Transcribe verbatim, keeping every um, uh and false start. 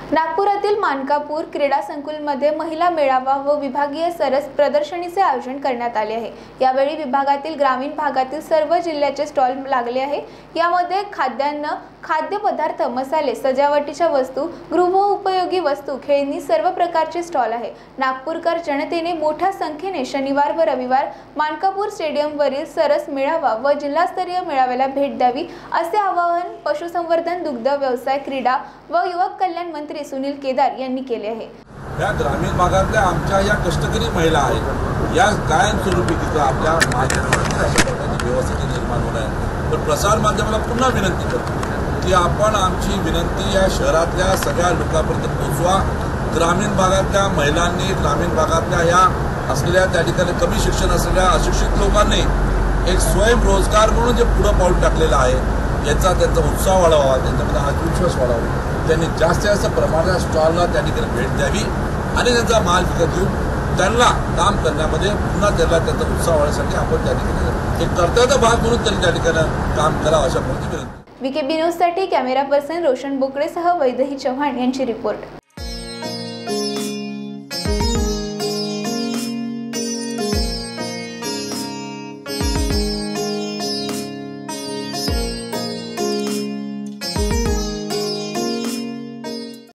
नागपुरातील मानकापूर क्रीडा संकुलमध्ये महिला मेळावा व विभागीय सरस प्रदर्शनीचे आयोजन करण्यात आले आहे। यावेळी विभागातील ग्रामीण भागातील सर्व जिल्ह्याचे स्टॉल लागले आहे। यामध्ये खाद्यान्न, खाद्यपदार्थ, मसाले, सजावटीच्या वस्तू, गृहोपयोगी वस्तू, खेळणी सर्व प्रकारचे स्टॉल आहे। नागपूरकर जनतेने मोठ्या संख्येने शनिवार व रविवार मानकापूर स्टेडियमवरील सरस मेळावा व जिल्हास्तरीय मेळाव्याला भेट द्यावी असे आवाहन पशुसंवर्धन, दुग्ध व्यवसाय, क्रीडा व युवक कल्याण मंत्री सुनील केदार यांनी केले आहे। या ग्रामीण भागातल्या आमच्या या कष्टकरी महिला आहेत, या कायमस्वरूपी तिथं आपल्या महाराष्ट्राची व्यवस्था निर्माण होणार आहे। पण प्रसार माध्यमाला पुन्हा विनंती करतो की आपण आमची विनंती या शहरातल्या सगळ्या लोकांपर्यंत पोहोचवा। ग्रामीण भागातल्या महिलांनी, ग्रामीण भागातल्या या असलेल्या त्या ठिकाणी कमी शिक्षण असलेल्या अशिक्षित लोकांनी एक स्वयंरोजगार म्हणून जे पुढं पाऊल टाकलेलं आहे, याचा त्यांचा उत्साह वाढवावा, त्यांच्यामध्ये आत्मविश्वास वाढावा। त्यांनी जास्तीत जास्त प्रमाणात स्टॉलला त्या ठिकाणी भेट द्यावी आणि त्यांचा माल विकत घेऊन त्यांना काम करण्यामध्ये पुन्हा त्यांना त्यांचा उत्साह वाढण्यासाठी आपण त्या ठिकाणी एक कर्तव्याचा भाग म्हणून त्यांनी त्या ठिकाणी काम करावं अशा प्रकारची विनंती। वीकेबी न्यूज साठी कॅमेरा पर्सन रोशन बोकडेसह वैदेही चव्हाण यांची रिपोर्ट।